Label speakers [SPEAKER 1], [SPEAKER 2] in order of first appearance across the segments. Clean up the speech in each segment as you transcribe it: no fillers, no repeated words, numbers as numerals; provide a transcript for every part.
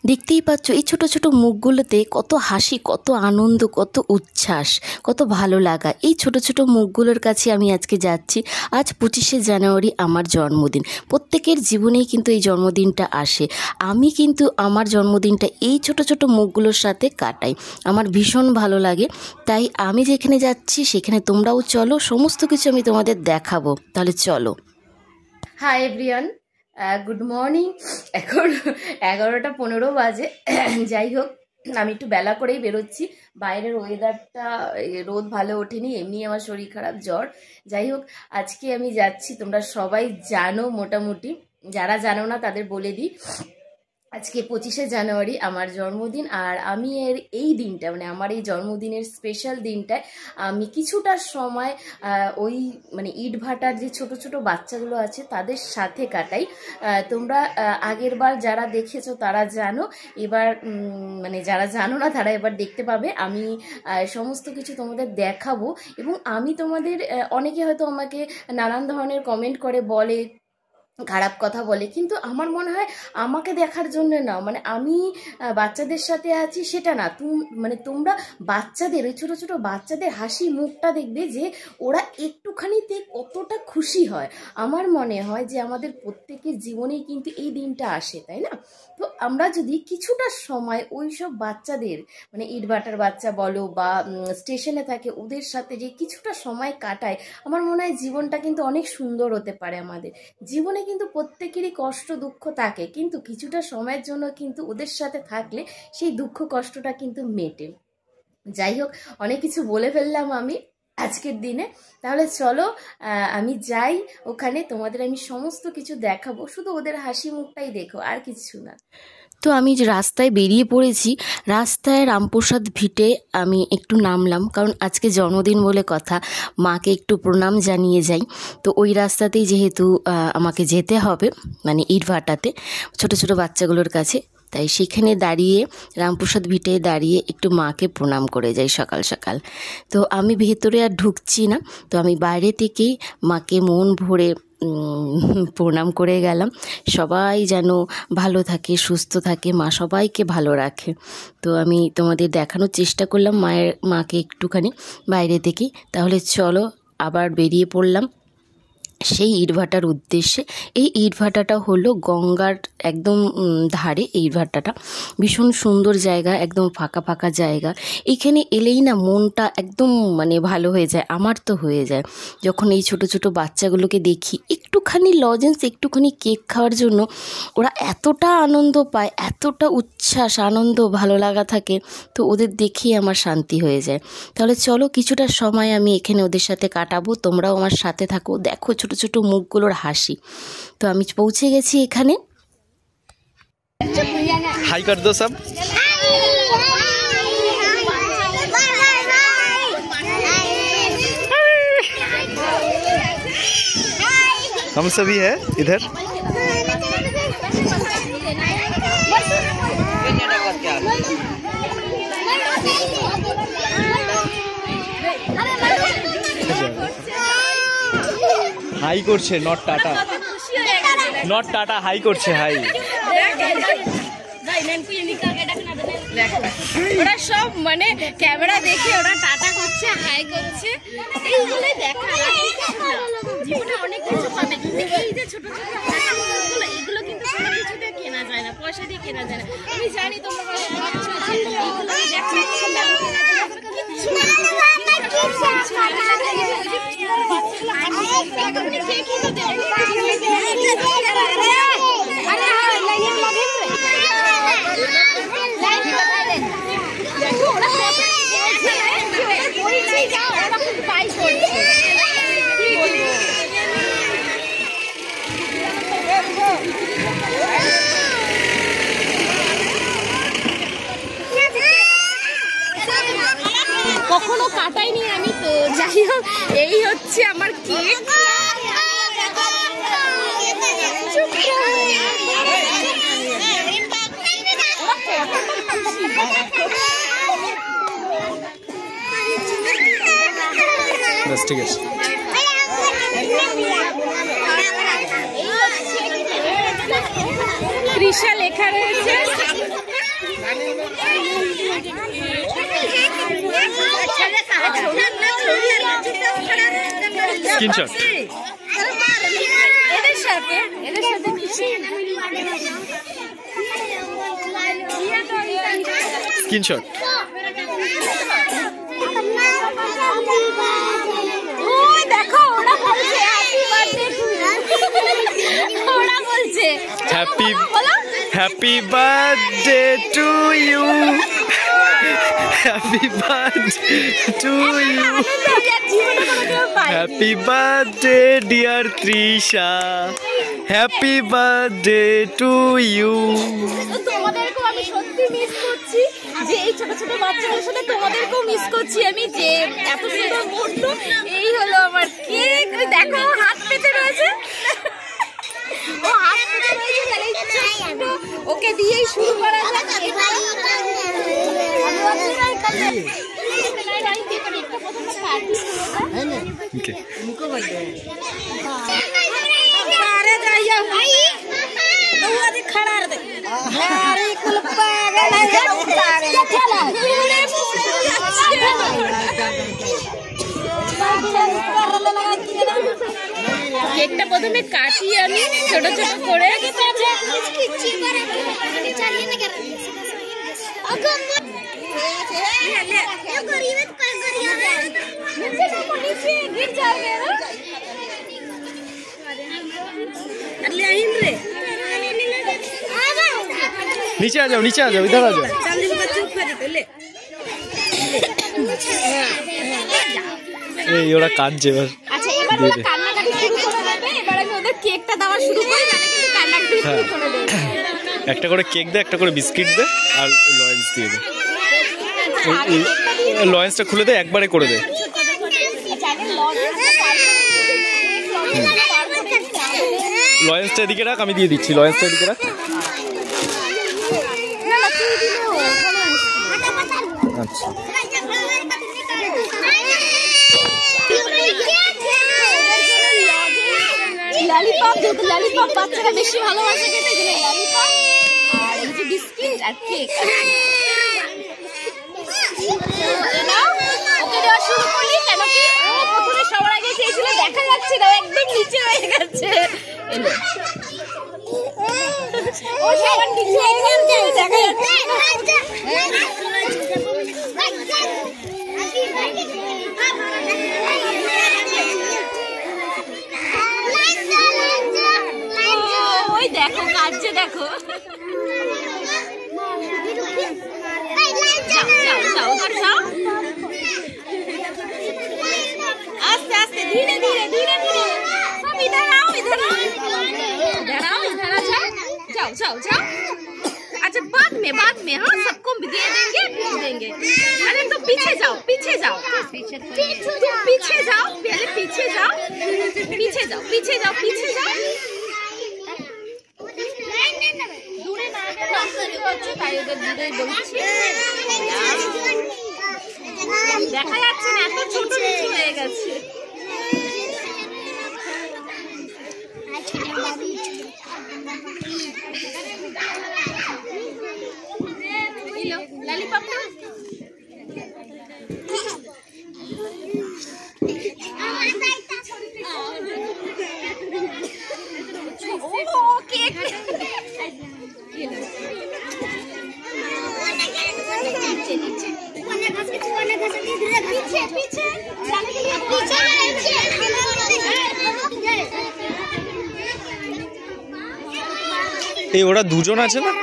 [SPEAKER 1] দেখতেই পাচ্ছ এই ছোট ছোট মুখগুলোতে কত হাসি, কত আনন্দ, কত উচ্ছ্বাস, কত ভালো লাগা। এই ছোট ছোট মুখগুলোর কাছে আমি আজকে যাচ্ছি। আজ 25শে জানুয়ারি আমার জন্মদিন। প্রত্যেকের জীবনেই কিন্তু এই জন্মদিনটা আসে। আমি কিন্তু আমার জন্মদিনটা এই ছোট ছোট মুখগুলোর সাথে কাটাই। আমার ভীষণ ভালো লাগে। তাই আমি যেখানে যাচ্ছি সেখানে তোমরাও চলো, সমস্ত কিছু আমি তোমাদের দেখাবো। তাহলে চলো। Hi everyone, good morning. এখন 11টা 15 বাজে। যাই হোক, আমি একটু বেলা করেই বেরোচ্ছি। বাইরের ওয়েদারটা, রোদ ভালো ওঠেনি, এমনি আমার শরীর খারাপ, জ্বর। যাই হোক, আজকে আমি যাচ্ছি, তোমরা সবাই জানো মোটামুটি, যারা জানো না তাদের বলে দিই। আজকে 25শে জানুয়ারি আমার জন্মদিন। আর আমি এই দিনটা, মানে আমার এই জন্মদিনের স্পেশাল দিনটায় আমি কিছুটা সময় ওই ইট ভাটার যে ছোট ছোট বাচ্চাগুলো আছে তাদের সাথে কাটাই। তোমরা আগের বার যারা দেখেছো তারা জানো, এবার যারা জানো না তারা এবার দেখতে পাবে। আমি সমস্ত কিছু তোমাদের দেখাবো এবং আমি তোমাদের, অনেকে হয়তো আমাকে নানান ধরনের কমেন্ট করে, বলে, খারাপ কথা বলে, কিন্তু আমার মনে হয় আমাকে দেখার জন্য না, আমি বাচ্চাদের সাথে আছি সেটা না, তোমরা বাচ্চাদের, ওই ছোটো ছোটো বাচ্চাদের হাসি মুখটা দেখবে যে ওরা একটুখানিতে কতটা খুশি হয়। আমার মনে হয় যে আমাদের প্রত্যেকের জীবনেই কিন্তু এই দিনটা আসে, তাই না? তো আমরা যদি কিছুটা সময় ওই সব বাচ্চাদের, ইটভাটার বাচ্চা বলো বা স্টেশনে থাকে, ওদের সাথে যে কিছুটা সময় কাটায়, আমার মনে হয় জীবনটা কিন্তু অনেক সুন্দর হতে পারে। আমাদের জীবনে কিন্তু প্রত্যেকেরই কষ্ট দুঃখ থাকে, কিন্তু কিছুটা সময়ের জন্য কিন্তু ওদের সাথে থাকলে সেই দুঃখ কষ্টটা কিন্তু মেটে। যাই হোক, অনেক কিছু বলে ফেললাম আমি আজকের দিনে। তাহলে চলো আমি যাই ওখানে, তোমাদের আমি সমস্ত কিছু দেখাবো, শুধু ওদের হাসি মুখটাই দেখো, আর কিছু না। তো আমি যে রাস্তায় বেরিয়ে পড়েছি, রাস্তায় রামপ্রসাদ ভিটে আমি একটু নামলাম, কারণ আজকে জন্মদিন বলে কথা, মাকে একটু প্রণাম জানিয়ে যাই। তো ওই রাস্তাতেই যেহেতু আমাকে যেতে হবে, ইটভাটাতে ছোটো ছোটো বাচ্চাগুলোর কাছে, তাই সেখানে দাঁড়িয়ে, রামপ্রসাদ ভিটে দাঁড়িয়ে একটু মাকে প্রণাম করে যাই সকাল সকাল। তো আমি ভেতরে আর ঢুকছি না, তো আমি বাইরে থেকেই মাকে মন ভরে প্রণাম করে গেলাম। সবাই যেন ভালো থাকে, সুস্থ থাকে, মা সবাইকে ভালো রাখে। তো আমি তোমাদের দেখানোর চেষ্টা করলাম মাকে একটুখানি বাইরে থেকেই। তাহলে চলো আবার বেরিয়ে পড়লাম সেই ইটভাটার উদ্দেশ্যে। এই ইটভাটাটা হলো গঙ্গার একদম ধারে। এই ইটভাটাটা ভীষণ সুন্দর জায়গা, একদম ফাঁকা ফাঁকা জায়গা। এখানে এলেই না মনটা একদম ভালো হয়ে যায়। আমার তো হয়ে যায় যখন এই ছোট ছোট বাচ্চাগুলোকে দেখি, একটুখানি লজেন্স, একটুখানি কেক খাওয়ার জন্য ওরা এতটা আনন্দ পায়, এতটা উচ্ছ্বাস, আনন্দ, ভালো লাগা থাকে, তো ওদের দেখেই আমার শান্তি হয়ে যায়। তাহলে চলো কিছুটা সময় আমি এখানে ওদের সাথে কাটাবো, তোমরাও আমার সাথে থাকো, দেখো ছোট ছোট মুখগুলোর হাসি। তো আমি পৌঁছে গেছি এখানে।
[SPEAKER 2] हाई कर दो सब। हम सभी है इधर। হাই করছে, not tata, not tata, hi করছে, হাই।
[SPEAKER 3] ওরা সব ক্যামেরা দেখে ওরা টাটা করছে, হাই করছে, এইগুলোই দেখা। জীবনে অনেক কিছু পাবে, কিন্তু এই যে ছোট ছোট হাসিগুলো, এগুলো কিন্তু কোনো কিছু দিয়ে কেনা যায় না, পয়সা দিয়ে কেনা যায় না। আমি জানি তোমরা কখনো কাটাইনি আমি। তো যাই হোক, এই হচ্ছে আমার কেক।
[SPEAKER 2] ঠিক আছে,
[SPEAKER 3] ত্রিশা লেখা রয়েছে।
[SPEAKER 2] স্ক্রিনশট
[SPEAKER 3] এদের সাথে
[SPEAKER 2] স্ক্রিনশট
[SPEAKER 3] দেখো ওরা বলছে হ্যাপি বার্থডে টু ওরা বলছে
[SPEAKER 2] happy birthday to you, happy birthday to you, happy birthday dear Trisha, happy birthday to you.
[SPEAKER 3] তোমাদেরকেও আমি সত্যি মিস করছি, যে এই ছোট ছোট বাচ্চাদের সাথে তোমাদেরকেও মিস করছি আমি, যে এত সুন্দর মুহূর্ত। এই হলো আমার কেক, দেখো হাত পেতে রয়েছে, ও হাত পেতে রয়েছে, তাহলে ওকে দিয়েই শুরু করা যাক। কেকটা প্রথমে কাটি আমি ছোট ছোট করে,
[SPEAKER 2] नीचे आ जाओ, नीचे आ जाओ, इधर आ जाओ। এই ওরা কাঁদছে এবার।
[SPEAKER 3] আচ্ছা এবার ওরা কান্নাকাটি শুরু করে দেবে, এবার আমি ওদের কেকটা দেওয়া শুরু করি, তাহলে কিন্তু কান্নাকাটি শুরু করে দেবে।
[SPEAKER 2] একটা করে কেক দে, একটা করে বিস্কিট দে, আর লয়েন্স দিয়ে দে। লয়েন্সটা খুলে দে, একবারে করে দে। লয়েন্সটা এদিকে রাখ, আমি দিয়ে দিচ্ছি। লয়েন্সটা এদিকে রাখ। আচ্ছা
[SPEAKER 3] ললিপপ, যেহেতু ললিপপ বাচ্চারা বেশি ভালোবাসে খেতে, এগুলো ললিপপ আর এই যে বিস্কিট আর কেক। ওকে দেওয়া শুরু করলি, কেন কি ও প্রথমে সবার আগে খেয়েছিল, দেখা যাচ্ছে না, একদম নিচে হয়ে গেছে। এলো ও সবার নিচে হয়ে গেছে, দেখা যাচ্ছে। ওই দেখো কাজে, দেখো যাও যাও যাও ওখানে যাও, আস্তে আস্তে, ধীরে ধীরে ধীরে ধীরে, সব इधर आओ, इधर आओ, इधर आओ, इधर आ जाओ, जाओ जाओ जाओ। अच्छा बाद में हाँ सबको दे देंगे, भेज देंगे। अरे तो पीछे जाओ, पीछे जाओ, तुम पीछे जाओ, पहले पीछे जाओ, पीछे जाओ, पीछे जाओ, पीछे जाओ। দূরে না গেলে অসুবিধা হচ্ছে, তাই ওদের দূরে বলছি। দেখা যাচ্ছে না, এত ছোট নিচু হয়ে গেছে। ললিপপটা কেক
[SPEAKER 2] এই ওরা দুজন আছে না?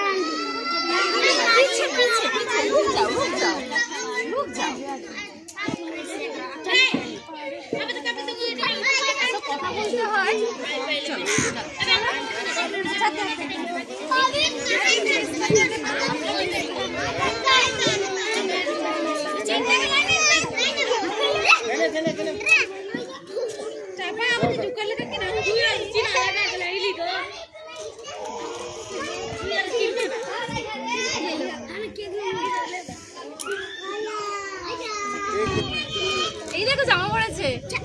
[SPEAKER 3] এই দেখো জামা পড়েছে,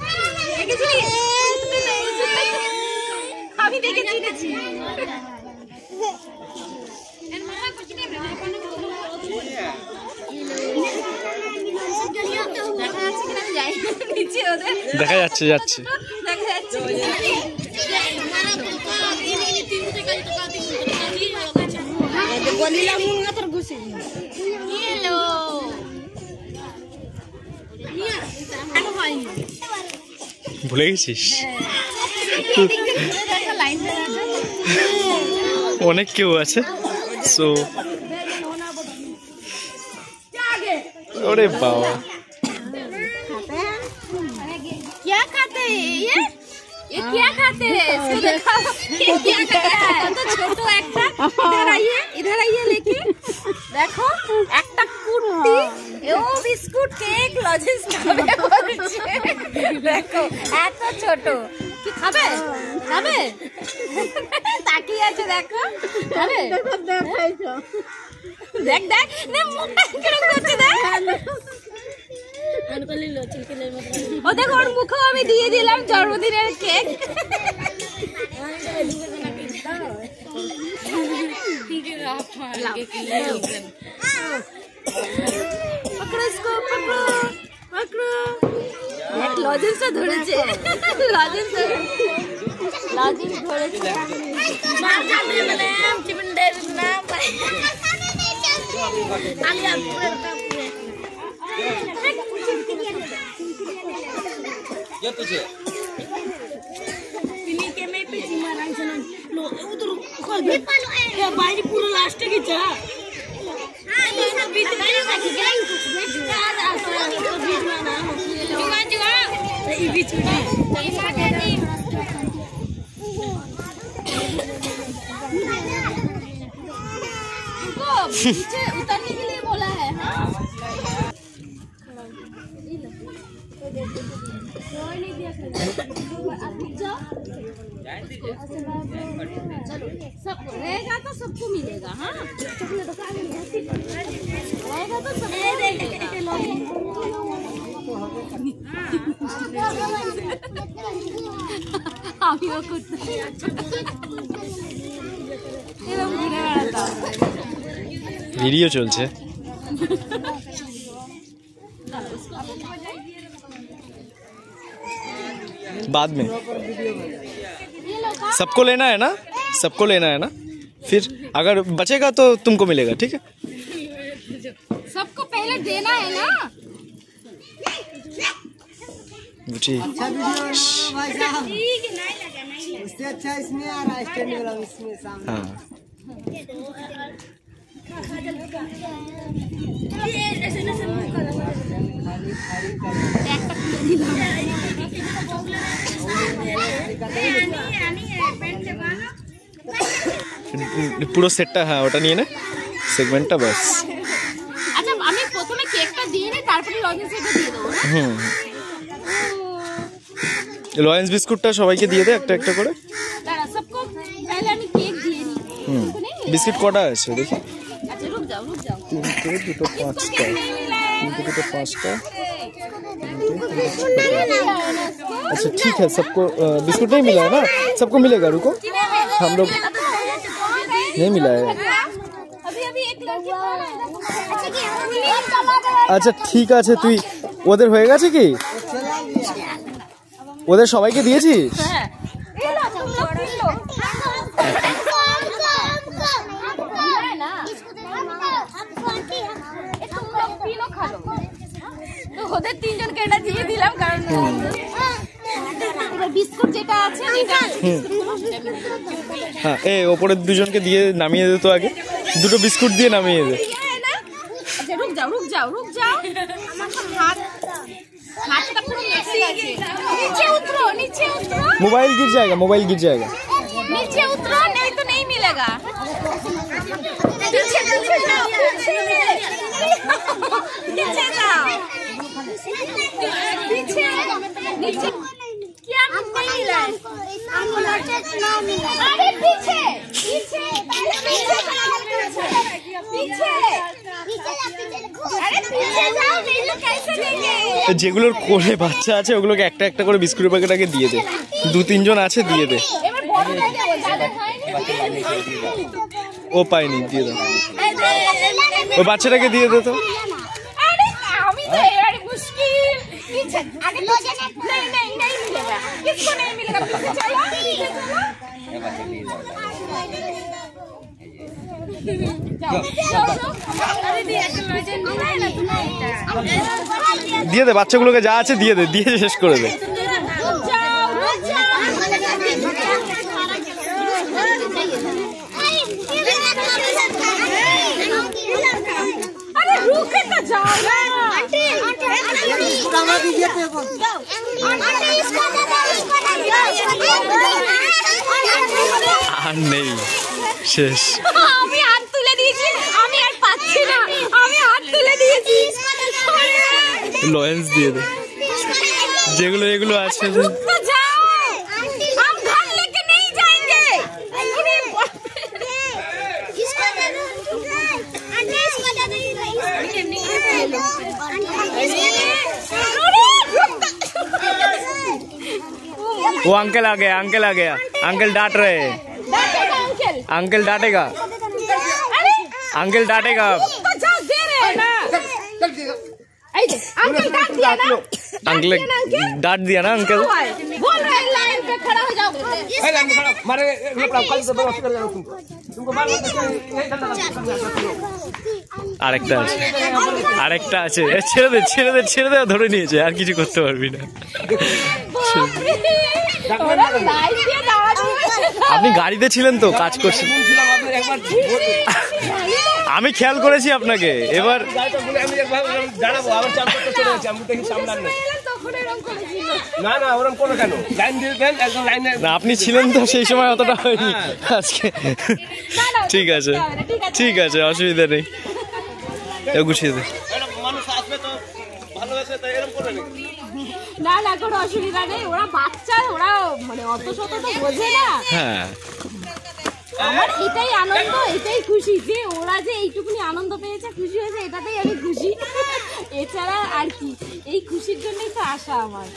[SPEAKER 3] আমি দেখে চিনেছি।
[SPEAKER 2] দেখা যাচ্ছে যাচ্ছে।
[SPEAKER 3] দেখা যাচ্ছে
[SPEAKER 2] ভুলে গেছিস? অনেক কেউ আছে। সো ওরে বাবা,
[SPEAKER 3] क्या खाते हैं ये क्या खाते हैं? इसको दिखाओ, ये क्या खाता है? तो छोटो একটা इधर आइए लेके देखो একটা কুটি ও বিস্কুট কেক লজেন্স খাবে বলছে। দেখো এত ছোট, কি খাবে? খাবে তাকিয়ে আছে, দেখো খাবে। দেখ দেখ নে মুখটা কেমন করছে, দেখ। ও দেখো ওর মুখেও আমি দিয়ে দিলাম জন্মদিনের কেক। লজেন্সটা ধরেছে, লজেন্স ধরেছে। বাইরে পুরো লাস্টে গেছে। उतरने के लिए बोला है। सबको रहेगा तो सबको मिलेगा। हाँ रहेगा तो सबको আমিও করতে এরকম ঘুরে বেড়াতাম।
[SPEAKER 2] ভিডিও চলছে। बाद में सबको लेना है ना, सबको लेना है ना। फिर अगर बचेगा तो तुमको मिलेगा, ठीक है?
[SPEAKER 3] सबको पहले देना है ना।
[SPEAKER 2] ठीक।
[SPEAKER 4] उससे अच्छा इसमें आ रहा है, स्टैंड वाला इसमें सामने।
[SPEAKER 2] हाँ পুরো সেটটা, হ্যাঁ ওটা নিয়ে নে, সেগমেন্টটা বাস।
[SPEAKER 3] আচ্ছা আমি প্রথমে কেকটা দিয়ে নি, তারপরে লজেন্স এটা দিয়ে দেবো।
[SPEAKER 2] লয়েন্স বিস্কুটটা সবাইকে দিয়ে দে একটা একটা করে।
[SPEAKER 3] দাঁড়া सबको पहले আমি কেক দিয়ে নি।
[SPEAKER 2] বিস্কিট কটা আছে দেখি?
[SPEAKER 3] আচ্ছা রুক যাও রুক যাও।
[SPEAKER 2] 3 থেকে 2 তো 5টা, 3 থেকে 2 5টা। अच्छा ठीक है, सबको बिस्कुट नहीं मिला है ना, सबको मिलेगा। रुको हम लोग नहीं मिला है।
[SPEAKER 3] अभी एक लड़की
[SPEAKER 2] আচ্ছা ঠিক আছে, তুই ওদের হয়ে গেছে কি? ওদের সবাইকে দিয়েছিস?
[SPEAKER 3] হ্যাঁ এই লো तुम लोग पी लो। না এই तुम लोग पी लो खा लो। তো ওদের তিনজনকে এটা দিয়ে দিলাম, কারণ বিস্কুট যেটা আছে যেটা
[SPEAKER 2] হ্যাঁ এই ওপরের দুজনকে দিয়ে নামিয়ে দে তো, আগে দুটো বিস্কুট দিয়ে নামিয়ে দে।
[SPEAKER 3] अच्छा रुक जाओ रुक जाओ रुक जाओ। हाथটা পুরো মেসে গেছে। नीचे उतरो नीचे उतरो।
[SPEAKER 2] मोबाइल गिर जाएगा, मोबाइल गिर जाएगा।
[SPEAKER 3] नीचे उतरो, नहीं तो नहीं मिलेगा। पीछे पीछे जाओ, पीछे जाओ, पीछे नीचे। क्या नहीं मिला है? अरे पीछे पीछे पीछे अरे पीछे जाओ, नहीं तो कैसे देंगे?
[SPEAKER 2] যেগুলোর কোলে বাচ্চা আছে ওগুলোকে একটা একটা করে বিস্কুটের প্যাকেট আগে দিয়ে দে। 2-3 জন আছে, দিয়ে দে।
[SPEAKER 3] এবার বড় হয়ে যাবে, দাদা খায়নি।
[SPEAKER 2] ও পাইনি, দিয়ে দাও। ওই বাচ্চাটাকে দিয়ে দে তো।
[SPEAKER 3] আরে আমি তো এবারে মুশকিল। आगे नहीं मिलेगा, किसको नहीं मिलेगा, पीछे चलो,
[SPEAKER 2] দিয়ে দে বাচ্চাগুলোকে যা আছে দিয়ে দে, দিয়ে শেষ করে দে। আর নেই, শেষ।
[SPEAKER 3] আমি হাত তুলে দিয়েছি, আমি আর পাচ্ছি না, আমি হাত তুলে দিয়েছি।
[SPEAKER 2] লয়েন্স দিয়ে দে যেগুলো এগুলো আছে। वो अंकल आ गया, अंकल आ गया, अंकल डांट रहे हैं, अंकल डांटेगा, अंकल डांटेगा। अंकल डांट दिया ना अंकल।
[SPEAKER 3] बोल रहे हैं लाइन पे खड़ा हो जाओ।
[SPEAKER 2] আরেকটা আছে, আরেকটা আছে, ছেড়ে দে ছেড়ে দে ছেড়ে দে, ধরে নিয়েছে, আর কিছু করতে পারবি না। আপনি গাড়িতে ছিলেন তো, কাজ করছেন, আমি খেয়াল করেছি আপনাকে। এবার আপনি ছিলেন তো সেই সময়, অতটা হয়নি আজকে। ঠিক আছে ঠিক আছে, অসুবিধা নেই, গুছিয়ে দে।
[SPEAKER 3] না না, কোনো অসুবিধা নেই, ওরা বাচ্চা, ওরা মানে অত শত তো বোঝে না।
[SPEAKER 2] হ্যাঁ,
[SPEAKER 3] আমার এটাই আনন্দ, এটাই খুশি যে ওরা যে এইটুকুনি আনন্দ পেয়েছে, খুশি হয়েছে, এটাতেই আমি খুশি। এছাড়া আর কি, এই খুশির জন্যই তো আসা আমার।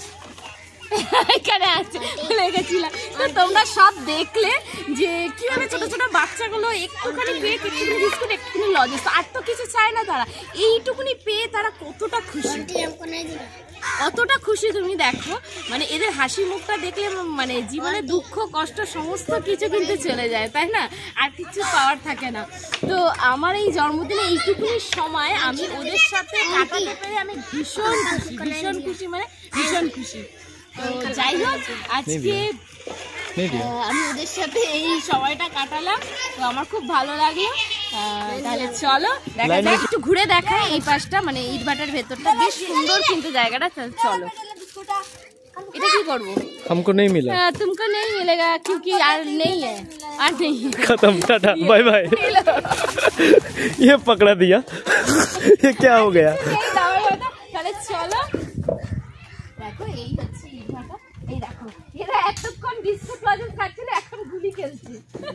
[SPEAKER 3] এখানে আছে লেগেছিলাম তো, তোমরা সব দেখলে যে কিভাবে ছোট ছোট বাচ্চাগুলো একটুখানি পেয়ে, একটুখানি বিস্কুট, একটুখানি লজেন্স, আর তো কিছু চায় না তারা, এইটুকুনি পেয়ে তারা কতটা খুশি, কতটা খুশি তুমি দেখো। মানে এদের হাসি মুখটা দেখলে মানে জীবনে দুঃখ কষ্ট সমস্ত কিছু কিন্তু চলে যায়, তাই না? আর কিছু পাওয়ার থাকে না। তো আমার এই জন্মদিনে এইটুকুনি সময় আমি ওদের সাথে কাটাতে পেরে আমি ভীষণ খুশি, ভীষণ খুশি, মানে ভীষণ খুশি। তো যাই হোক, আজকে আমি ওদের সাথে এই সময়টা কাটালাম, তো আমার খুব ভালো লাগলো। তাহলে চলো দেখা যাক, একটু ঘুরে দেখায় এই পাশটা, মানে ইট ভাটার ভেতরটা বেশ সুন্দর কিন্তু জায়গাটা। চলো, এটা কি করবো?
[SPEAKER 2] हमको नहीं मिला,
[SPEAKER 3] तुमको नहीं मिलेगा क्योंकि यार नहीं है, और नहीं है।
[SPEAKER 2] खत्म, टाटा बाय बाय। ये पकड़ा दिया, ये क्या हो गया?
[SPEAKER 3] তাহলে চলো, দেখো এই হচ্ছে ইট ভাটা, এই দেখো এরা এতক্ষণ বিস্কুট লজেন্স খাচ্ছিল, এখন গুলি খেলছে।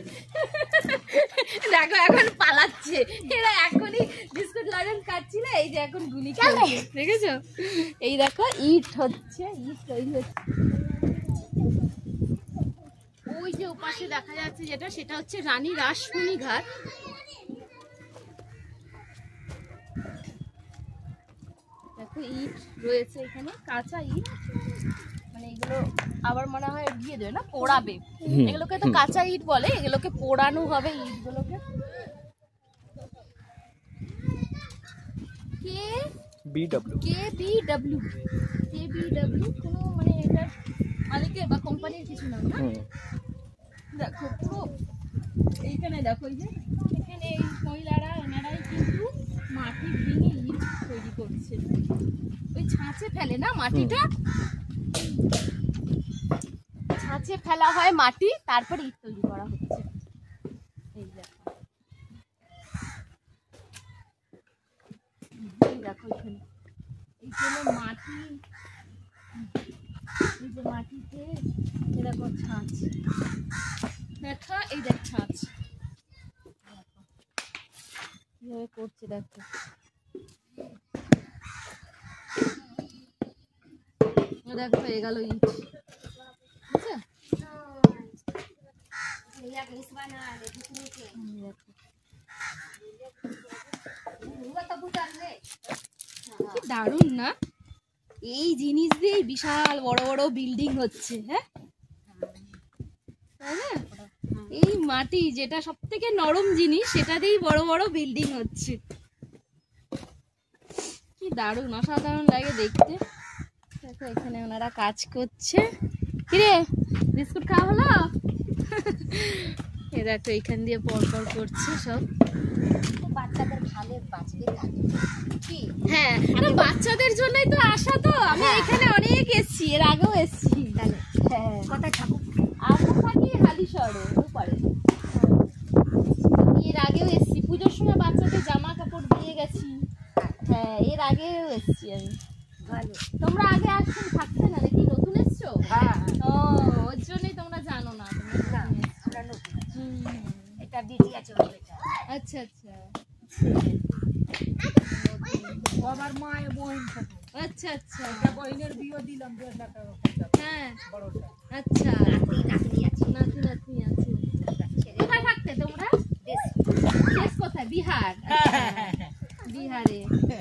[SPEAKER 3] দেখো এখন পালাচ্ছে, এরা এখনই বিস্কুট লজেন্স খাচ্ছিল, এই যে এখন গুলি খেলছে, দেখেছো? এই দেখো ইট হচ্ছে, ইট তৈরি হচ্ছে। ওই যে ওপাশে দেখা যাচ্ছে যেটা, সেটা হচ্ছে রানী রাসমণি ঘাট। দেখো ইট রয়েছে এখানে, কাঁচা ইট, মানে এগুলো আবার মনে হয় দিয়ে দেবে না, পোড়াবে। এগুলোকে তো কাঁচা ইট বলে, এগুলোকে পোড়ানো হবে ইটগুলোকে। কেবিডব্লিউ কোনো মানে এটা মালিকের বা কোম্পানির কিছু না, না? দেখো পুরো এইখানে দেখো, এই যে এখানে এই মহিলারা, এনারাই কিন্তু মাটি ভেঙে ইট তৈরি করছে। ওই ছাঁচে ফেলে না মাটিটা, ছাঁচে ফেলা হয় মাটি, তারপর ইট তৈরি করা হচ্ছে। এই দেখো, এই দেখো এখানে এইখানে মাটি, এই যে মাটিতে এরকম ছাঁচ দেখা, এই দেখ ছাঁচ কিভাবে করছে, দেখো দেখো হয়ে গেল ইট, বুঝছো? দারুণ না? এই জিনিস দিয়ে বিশাল বড় বড় বিল্ডিং হচ্ছে। হ্যাঁ তাই না? এই মাটি যেটা সব থেকে নরম জিনিস সেটা দিয়েই বড় বড় বিল্ডিং হচ্ছে। কি দারুণ, অসাধারণ লাগে দেখতে। দেখো এখানে ওনারা কাজ করছে। কিরে বিস্কুট খাওয়া হলো? এ দেখো এখান দিয়ে পর পর করছে সব।
[SPEAKER 1] বাচ্চাদের ভালো বাঁচবে কি?
[SPEAKER 3] হ্যাঁ না, বাচ্চাদের জন্যই তো আসা। তো আমি এখানে অনেক এসেছি, এর আগেও এসেছি।
[SPEAKER 1] হ্যাঁ, কোথায় থাকো?
[SPEAKER 3] আমরা থাকি হালিশহরে ওপারে। এর আগেও এসেছি, পুজোর সময় বাচ্চাদের জামা কাপড় দিয়ে গেছি। হ্যাঁ এর আগেও এসেছি আমি।
[SPEAKER 1] ভালো।
[SPEAKER 3] তোমরা আগে আসছেন, থাকতে না নাকি? নতুন এসছো?
[SPEAKER 1] হ্যাঁ,
[SPEAKER 3] ও ওর জন্যই তোমরা জানো না।
[SPEAKER 1] না আমরা নতুন।
[SPEAKER 3] হুম,
[SPEAKER 1] এটা বিটি আছে ওর বেটা।
[SPEAKER 3] আচ্ছা আচ্ছা
[SPEAKER 1] ও আমার মায়ের বোন ছোট।
[SPEAKER 3] আচ্ছা আচ্ছা।
[SPEAKER 1] বইনের বিয়ে দিলাম 1.5 লাখ টাকা।
[SPEAKER 3] হ্যাঁ
[SPEAKER 1] বড়টা।
[SPEAKER 3] আচ্ছা,
[SPEAKER 1] নাতনি আছে।
[SPEAKER 3] নাতি নাতনি আছে। কোথায় থাকতে তোমরা? দেশ কোথায়? বিহার? বিহারে।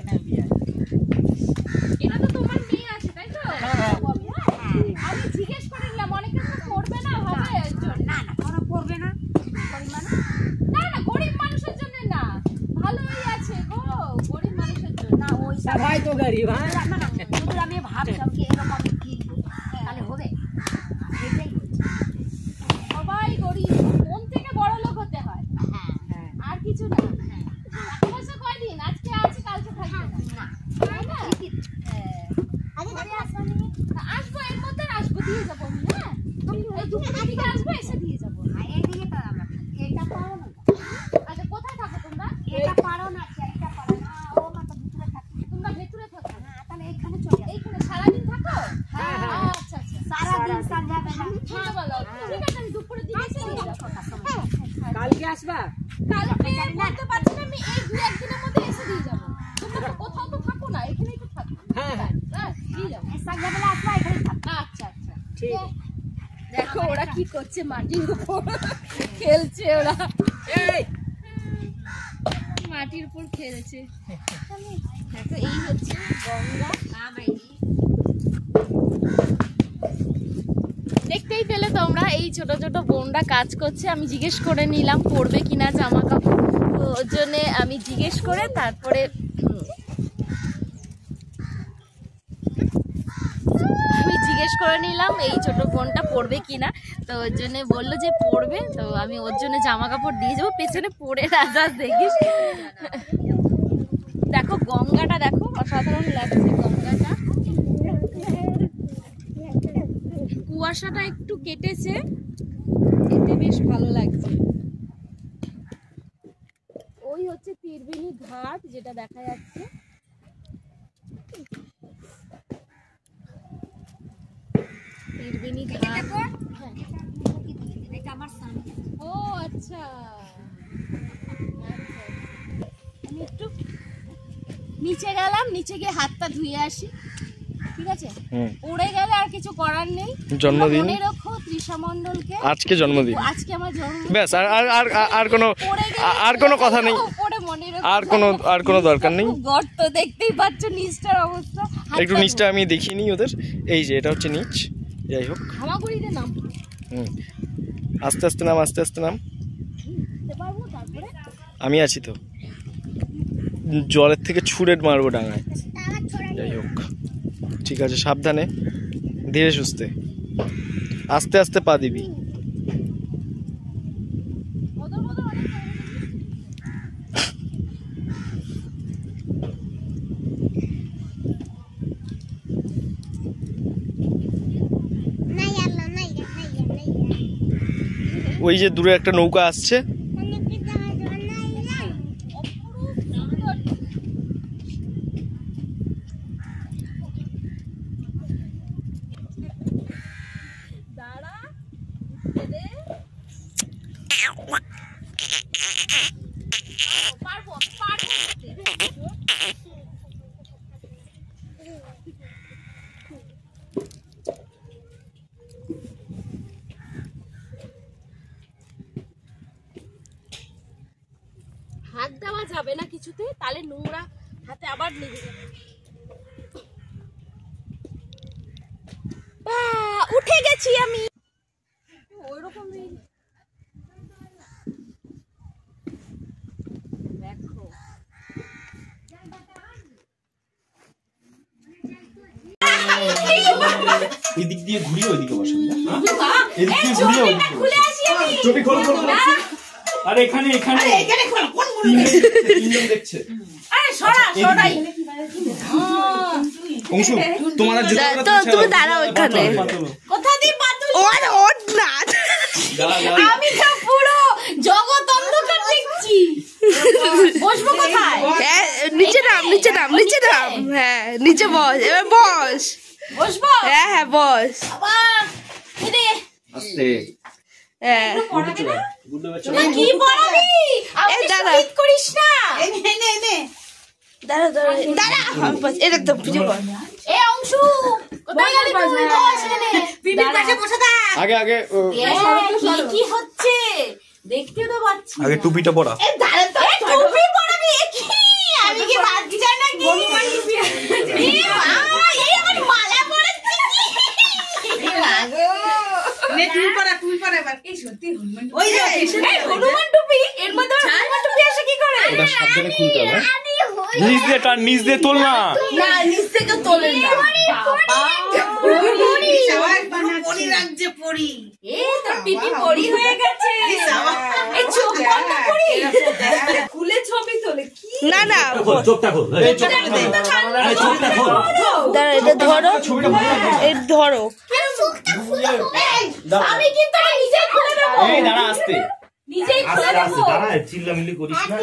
[SPEAKER 3] এটা তো তোমার মেয়ে আছে তাই তো? আমি জিজ্ঞেস করে নিলাম, অনেকে তো করবে না, হবে এর জন্য।
[SPEAKER 1] না না ওরা করবে না।
[SPEAKER 3] না না, গরিব মানুষের জন্য না, ভালোই আছে গো গরিব মানুষের জন্য।
[SPEAKER 1] না ওই
[SPEAKER 4] সবাই তো গরিব। হ্যাঁ
[SPEAKER 1] শুধু আমি ভাবছিলাম কি এরকম কি তাহলে হবে। এটাই হচ্ছে।
[SPEAKER 3] সবাই গরিব, মন থেকে বড় লোক হতে হয়,
[SPEAKER 1] হ্যাঁ
[SPEAKER 3] আর কিছু না। টাকা পয়সা কয়দিন, আজকে আছে কালকে থাকবে না, তাই না? তা আসবো, এর মধ্যে আসবো, দিয়ে যাবো আমি। হ্যাঁ এই দুপুরের দিকে আসবো, এসে দিয়ে যাবো।
[SPEAKER 1] এইদিকে তো আমরা এটা পারো না।
[SPEAKER 3] আচ্ছা কোথায় থাকো তোমরা?
[SPEAKER 1] এটা পারো না, এটা পারো না। ও মা তো ভিতরে থাকে।
[SPEAKER 3] তোমরা ভেতরে থাকো?
[SPEAKER 1] হ্যাঁ তাহলে এখানে চলে আসো।
[SPEAKER 3] এইখানে সারাদিন থাকো?
[SPEAKER 1] হ্যাঁ,
[SPEAKER 3] আচ্ছা আচ্ছা।
[SPEAKER 1] সারাদিন সন্ধ্যাবেলা
[SPEAKER 3] হ্যাঁ বলো, ঠিক আছে আমি দুপুরের দিকে এসে দিয়ে যাবো।
[SPEAKER 1] ছটার সময়।
[SPEAKER 4] কালকে আসবা?
[SPEAKER 3] কালকে বলতে পারছি না, আমি এই 2-1 দিনের মধ্যে এসে দিয়ে যাবো। তোমরা তো কোথাও তো থাকো না, এখানেই তো থাকো।
[SPEAKER 4] হ্যাঁ হ্যাঁ
[SPEAKER 3] হ্যাঁ দিয়ে যাবো।
[SPEAKER 1] এই সন্ধ্যাবেলা আসবা এখানে থাকো।
[SPEAKER 3] আচ্ছা আচ্ছা
[SPEAKER 4] ঠিক।
[SPEAKER 3] দেখো ওরা কি করছে, মাটির উপর খেলছে ওরা।
[SPEAKER 4] এই
[SPEAKER 3] মাটির উপর খেলছে। দেখো এই হচ্ছে গঙ্গা। দেখতেই পেলে তোমরা, এই ছোট ছোট বোনরা কাজ করছে। আমি জিজ্ঞেস করে নিলাম পরবে কিনা জামা কাপড়, তো ওর জন্য আমি জিজ্ঞেস করে তারপরে নিলাম এই ছোট বোনটা পরবে কিনা। তো ওর জন্য বললো যে পরবে, তো আমি ওর জন্য জামা কাপড় দিয়ে যাবো। পেছনে পরে রাজা দেখিস। দেখো গঙ্গাটা দেখো, অসাধারণ লাগছে গঙ্গাটা। কুয়াশাটা একটু কেটেছে, এতে বেশ ভালো লাগছে। ওই হচ্ছে ত্রিবেণী ঘাট যেটা দেখা যাচ্ছে। ত্রিবেণী ঘাট।
[SPEAKER 1] এটা আমার স্বামী।
[SPEAKER 3] ও আচ্ছা, আমি একটু নিচে গেলাম, নিচে গিয়ে হাতটা ধুয়ে আসি, ঠিক আছে? পড়ে গেলে আর কিছু করার নেই।
[SPEAKER 2] জন্মদিন
[SPEAKER 3] মনে রাখো তৃষা মণ্ডলকে,
[SPEAKER 2] আজকে জন্মদিন।
[SPEAKER 3] আজকে আমার জন্মদিন।
[SPEAKER 2] ব্যাস, আর কোনো কথা নেই,
[SPEAKER 3] পড়ে মনে রাখো।
[SPEAKER 2] আর কোনো দরকার নেই।
[SPEAKER 3] গর্ত দেখতেই পাচ্ছ, নিচটার অবস্থা।
[SPEAKER 2] একটু নিচটা আমি দেখিয়ে নিই ওদের। এই যে এটা হচ্ছে নিচ। যাই হোক,
[SPEAKER 3] হামাগুড়িতে নাম
[SPEAKER 2] আস্তে আস্তে নাম, আস্তে আস্তে নাম।
[SPEAKER 3] পারবো তারপরে।
[SPEAKER 2] আমি আছি তো, জলের থেকে ছুঁড়ে মারবো ডাঙায়। যাই হোক, ঠিক আছে, সাবধানে, ধীরে সুস্থে, আস্তে আস্তে পা দিবি। ওই যে দূরে একটা নৌকা আসছে।
[SPEAKER 3] হাত দেওয়া যাবে না কিছুতে, তাহলে নোংরা হাতে আবার লেগে যাবে। উঠে গেছি আমি।
[SPEAKER 2] এদিক দিয়ে ঘুরিয়ে ওইদিকে বসেন, এদিক দিয়ে ঘুরিয়ে ওইদিকে চুপি খোল খোল। আরে এখানে এখানে তিনজন দেখছে। অংশু তোমার
[SPEAKER 3] তুমি দাঁড়াও এখানে। কোথা দিয়ে পাতুল? ওর না, আমি তো পুরো জগৎ অন্ধকার দেখছি। বসবো কোথায়?
[SPEAKER 5] নিচে নাম, নিচে নাম, নিচে নাম। হ্যাঁ নিচে বস, এবার বস।
[SPEAKER 3] বসবো?
[SPEAKER 5] হ্যাঁ হ্যাঁ বস।
[SPEAKER 2] আস্তে
[SPEAKER 5] হ্যাঁ
[SPEAKER 3] কি পড়াবি?
[SPEAKER 5] এই দাঁড়া,
[SPEAKER 3] করিস না।
[SPEAKER 5] দাঁড়া দাঁড়া দাঁড়া, এটা তো বুঝে বল।
[SPEAKER 3] এ অংশু, কোথায় গেলি তুই? বস এখানে। পিপির পাশে বসে থাক।
[SPEAKER 2] আগে আগে
[SPEAKER 3] কি হচ্ছে দেখতে তো পাচ্ছি।
[SPEAKER 2] আগে টুপিটা পরা।
[SPEAKER 3] এ দাঁড়া তো, টুপি পরাবি? এ কি? আমি কি বাচ্চা নাকি? এ মা, এই আমার মালা পরাচ্ছে কি? এ লাগো।
[SPEAKER 6] নে তুই পড়া এবার। এই সত্যি হনুমান
[SPEAKER 3] ওই যে হনুমান টুপি, এর মধ্যে হনুমান টুপি আসে কি করে?
[SPEAKER 2] ওটা সাবধানে খুলতে হবে। নিচ দিয়ে টান, নিচ দিয়ে তোল না।
[SPEAKER 3] না, নিচ থেকে তোলেন না।
[SPEAKER 6] পরি রাজ্যে পরি।
[SPEAKER 3] এ তোর পিপি পরি হয়ে গেছে। এই চোখ বন্ধ করি। খুলে ছবি তোলে কি?
[SPEAKER 5] না না
[SPEAKER 7] চোখটা খোল, এই চোখটা খোল।
[SPEAKER 5] দাঁড়া, এটা ধরো,
[SPEAKER 2] ছবিটা ভালো লাগছে।
[SPEAKER 5] এই ধরো।
[SPEAKER 3] আমি কিন্তু নিজেই খুলে দেব।
[SPEAKER 2] এই দাঁড়া আস্তে।
[SPEAKER 3] নিজেই খুলে
[SPEAKER 7] আস্তে
[SPEAKER 3] দেব।
[SPEAKER 7] আস্তে দাঁড়া, চিল্লামিল্লি করিস না।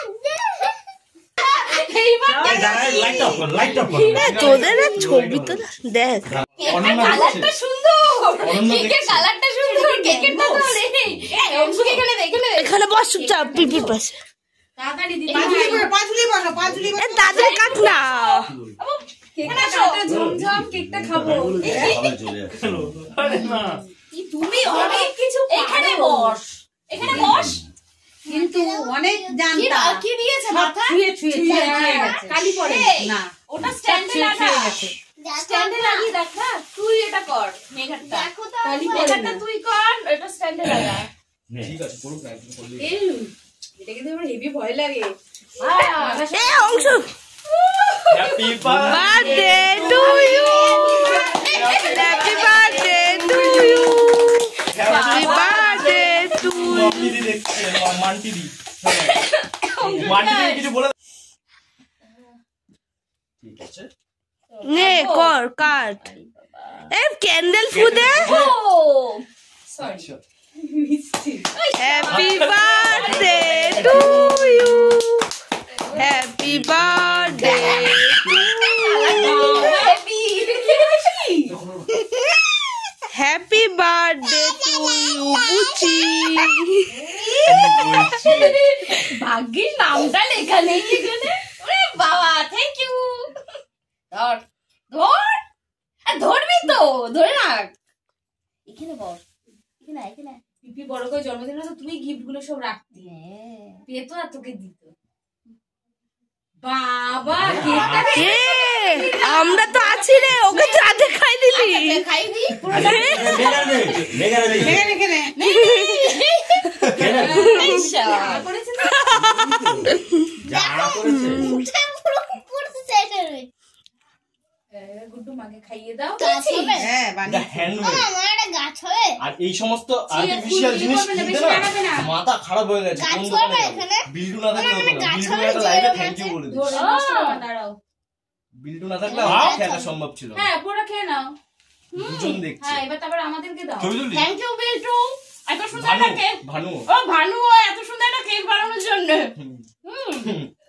[SPEAKER 3] এইবার
[SPEAKER 7] এই দাঁড়া, লাইট অফ কর, লাইট অফ কর।
[SPEAKER 5] তোদের আর ছবি তো দেখ।
[SPEAKER 3] কেকের কালারটা সুন্দর। কেকের কালারটা সুন্দর। কেকেরটা তো নেই। এই অংশকে এখানে দেখে নে।
[SPEAKER 5] এখানে বস চুপচাপ, পিপির পাশে।
[SPEAKER 3] তাড়াতাড়ি দিদি।
[SPEAKER 6] পাঁচুলি বসো, পাঁচুলি বসো।
[SPEAKER 5] এ দাদুর কাট না।
[SPEAKER 3] কেকটা কাটা ঝমঝম কেকটা খাবো।
[SPEAKER 7] সবাই চলে যাচ্ছে।
[SPEAKER 3] তুমি অনেক কিছু এখানে বস। এখানে বস।
[SPEAKER 6] কিন্তু অনেক জানতা।
[SPEAKER 3] কি দিয়েছে মাথা?
[SPEAKER 6] ছুঁয়ে গেছে।
[SPEAKER 3] কালি পড়ে
[SPEAKER 6] না,
[SPEAKER 3] ওটা স্ট্যান্ডে লাগা। স্ট্যান্ডে লাগিয়ে দেখ না। তুই এটা কর মেঘাটা। কালি মেঘাটা তুই কর, এটা স্ট্যান্ডে লাগা।
[SPEAKER 2] ঠিক আছে, পুরো প্র্যাকটিস করলি।
[SPEAKER 3] এই এটা কিন্তু আমার হেভি ভয় লাগে।
[SPEAKER 5] এ অংশ,
[SPEAKER 2] happy
[SPEAKER 5] birthday to you, happy birthday to you, happy birthday to you.
[SPEAKER 2] Manti দেখছে, মান্টি দি। মান্টি দি কিছু বলে। ঠিক আছে।
[SPEAKER 5] নে কর কাট। এ ক্যান্ডেল ফুদে।
[SPEAKER 3] ও sorry.
[SPEAKER 5] Happy birthday to you, happy birthday to you, happy birthday to you Buchi.
[SPEAKER 3] ভাগ্যিস নামটা লেখা নেই এখানে। ওরে বাবা, থ্যাংক ইউ। ধর ধর, ধরবি তো, ধরে রাখ। এখানে বস, এখানে এখানে। পিপি বড় করে জন্মদিনে তো তুমি গিফট গুলো সব রাখতি। পেতো আর তোকে দিত। বাবা কেকটা
[SPEAKER 5] এ আমরা তো আছি রে, ওকে তো আধে খাই দিলি।
[SPEAKER 3] খাই দি। গুড্ডু মাকে খাইয়ে দাও।
[SPEAKER 6] হ্যাঁ বানিয়ে।
[SPEAKER 2] আর এই সমস্ত আর্টিফিশিয়াল জিনিস কিনতে না মাথা খারাপ হয়ে গেছে। কোন দোকানে যাবো? বিল্ডু না থাকলে হতো না। বিল্ডু একটা লাইভে থ্যাংক ইউ বলে দিস।
[SPEAKER 3] দাঁড়াও।
[SPEAKER 2] বিল্ডু না থাকলে আমার খেলা সম্ভব ছিল না।
[SPEAKER 3] হ্যাঁ পুরো খেয়ে নাও।
[SPEAKER 2] দুজন দেখছে।
[SPEAKER 3] হ্যাঁ এবার তারপর আমাদেরকে দাও।
[SPEAKER 2] ছবি তুললি?
[SPEAKER 3] থ্যাংক ইউ বিল্টু, এত সুন্দর
[SPEAKER 2] ভানু
[SPEAKER 3] একটা কেক।
[SPEAKER 2] ভানু
[SPEAKER 3] ও ভানু, এত সুন্দর একটা কেক বানানোর জন্য।